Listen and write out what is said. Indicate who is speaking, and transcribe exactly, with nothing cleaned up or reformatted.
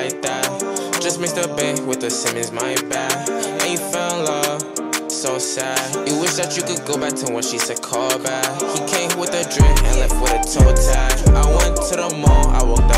Speaker 1: like that. Just mixed the Bay with the Simmons, my bad. And you fell in love, so sad. You wish that you could go back to when she said call back. He came with a drink and left with a toe tag. I went to the mall, I woke